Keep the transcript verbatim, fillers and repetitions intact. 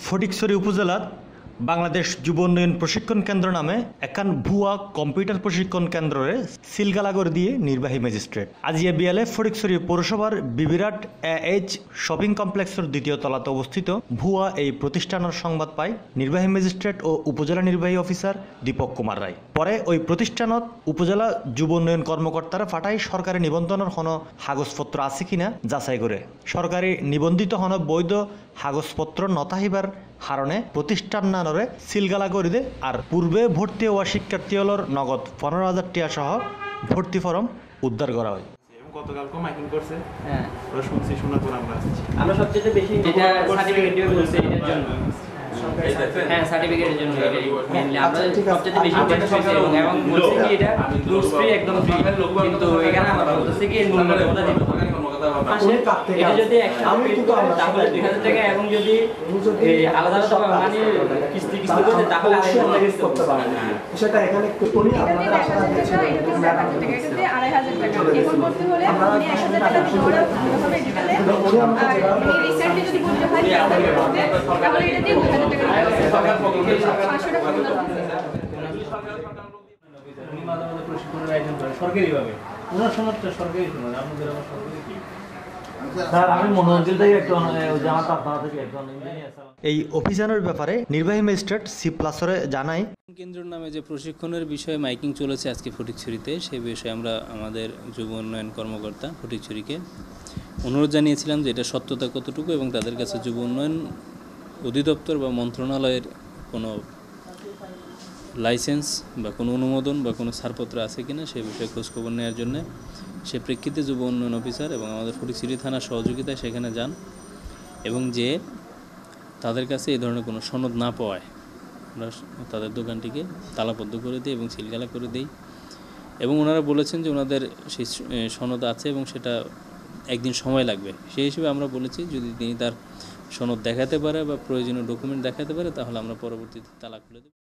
ফটিকছড়ি উপজেলার বাংলাদেশ যুব উন্নয়ন প্রশিক্ষণ কেন্দ্র নামে একান ভুয়া কম্পিউটার প্রশিক্ষণ কেন্দ্রে সিলগালাগর দিয়ে নির্বাহী ম্যাজিস্ট্রেট আজিয়া বিয়ালে ফটিকছড়ি পৌরসভার বিবিরাট এইচ শপিং কমপ্লেক্সের দ্বিতীয় তলাতে অবস্থিত ভুয়া এই প্রতিষ্ঠানের সংবাদ পায় নির্বাহী ম্যাজিস্ট্রেট ও উপজেলা নির্বাহী অফিসার দীপক কুমার রায়। পরে ওই প্রতিষ্ঠানত উপজেলা যুব উন্নয়ন কর্মকর্তারা ফাটাই সরকারি নিবন্ধনের হন কাগজপত্র আছে কিনা যাচাই করে সরকারি নিবন্ধিত হন বৈধ কাগজপত্র নথাহিবার কারণে প্রতিষ্ঠান নানরে সিলগালা করে দে আর পূর্বে ভর্তি হওয়া শিক্ষার্থীগুলোর নগদ পনেরো হাজার টাকা সহ ভর্তি ফরম উদ্ধার করা হয়। গতকালকে মাইকিং করছে, হ্যাঁ ওরা শুনছি, শোনার পর আমরা আসছি। আমরা সবচেয়ে বেশি যেটা সার্টিফিকেট দিয়ে বলছে এটার জন্য, হ্যাঁ সার্টিফিকেটের জন্য এটাই মেইনলি আমরা সবচেয়ে বেশি ইম্পর্টেন্ট হইছে এবং এবং বলছে কি এটা রুলস ফ্রি একদম ফ্রি, কিন্তু এখানে আমরা বলতেছি কি ন্যূনতম কথা দিতে হবে। এটা যদি একসাথে পেড করে তাহলে দুই হাজার টাকা এবং যদি এই আলাদা আলাদা মানে কিস্তি কিস্তি করে তাহলে আড়াই হাজার টাকা করতে পারবেন। সেটা এখানে কোনি আপনাদের আশা আছে আড়াই হাজার টাকা এখন করতে হলে আপনি এক হাজার টাকা দিতে হবে ডিটেইলে। আর মানে রিসেন্টলি যদি বলতে হয় তাহলে এটা দিয়ে দুই হাজার টাকা পাঁচশো টাকা উনি মাঝে মাঝে প্রশিক্ষণের আয়োজন করে সরকারিভাবে, ওনার সনদটা সরকারি সনদ, আপনাদের আবার সরকারি কি? স্যার আমি মনোরঞ্জন থেকে একজন জামাত আপনারা থেকে একজন ইঞ্জিনিয়ার। এই অভিযানের ব্যাপারে নির্বাহী ম্যাজিস্ট্রেট সি প্লাসরে জানায়, কেন্দ্র নামে যে প্রশিক্ষণের বিষয়ে মাইকিং চলেছে আজকে ফটিকছড়িতে, সেই বিষয়ে আমরা আমাদের যুব উন্নয়ন কর্মকর্তা ফটিকছড়িকে অনুরোধ জানিয়েছিলাম যে এটা সত্যতা কতটুকু এবং তাদের কাছে যুব উন্নয়ন অধিদপ্তর বা মন্ত্রণালয়ের কোনো লাইসেন্স বা কোনো অনুমোদন বা কোনো ছাড়পত্র আছে কিনা সেই বিষয়ে খোঁজখবর নেওয়ার জন্য সে প্রেক্ষিতে যুব উন্নয়ন অফিসার এবং আমাদের ফটিকছড়ি থানার সহযোগিতায় সেখানে যান এবং যে তাদের কাছে এই ধরনের কোনো সনদ না পাওয়ায় আমরা তাদের দোকানটিকে তালাবদ্ধ করে দিই এবং সিলগালা করে দিই এবং ওনারা বলেছেন যে ওনাদের সেই সনদ আছে এবং সেটা একদিন সময় লাগবে। সেই হিসেবে আমরা বলেছি যদি তিনি তার সনদ দেখাতে পারে বা প্রয়োজনীয় ডকুমেন্ট দেখাতে পারে তাহলে আমরা পরবর্তীতে তালা খুলে দেব।